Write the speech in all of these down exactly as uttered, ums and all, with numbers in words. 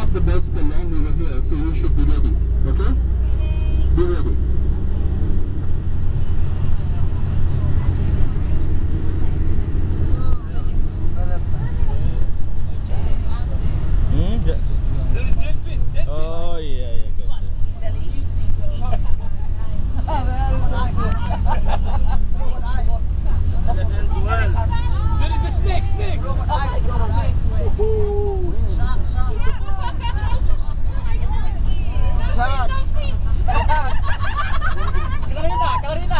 have the bus to land over here, so you should be ready. Okay? Be ready. Oh yeah, yeah, good. There is a snake, snake. Kalarina, Kalarina.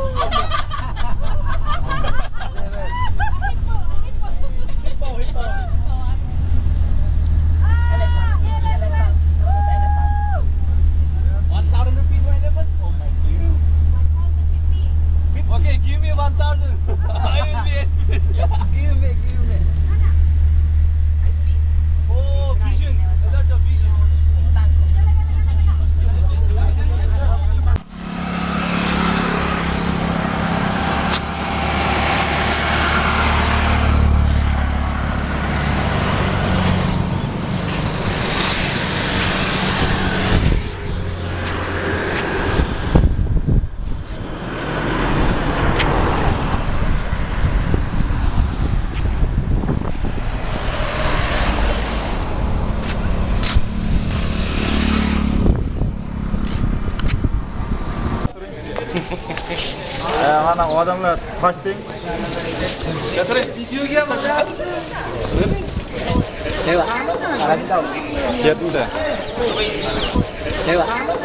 Hippo, hippo. One thousand rupees for elephant? Oh my god. Okay, give me one thousand. I will be elephant. Give me, give me. Oh, vision. A lot of vision. Anak adamlar fasting. Video game mas. Dewa. Lihat udah. Dewa.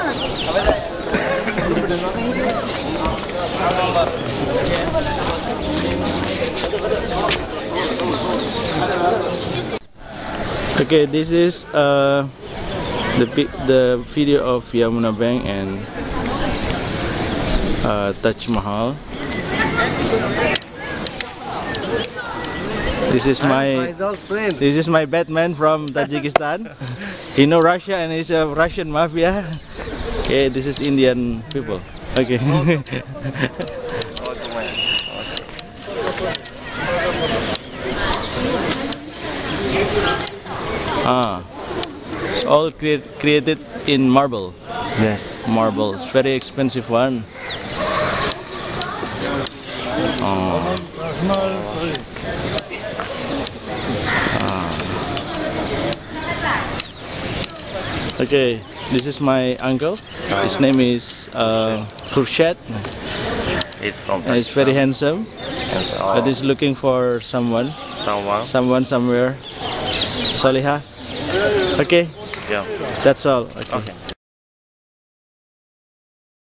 Okay, this is uh, the the video of Yamuna Bank and uh, Taj Mahal. This is my this is my Batman from Tajikistan. He know Russia and he's a Russian mafia. Okay, this is Indian people. Okay. Ah, it's all create, created in marble. Yes. Marble, it's very expensive one. Oh. Ah. Okay, this is my uncle. His name is uh, Khurshad. He's from And he's very handsome, Yes. but he's looking for someone, Someone. someone somewhere. Salihah. Okay, Yeah. that's all. Okay. Okay.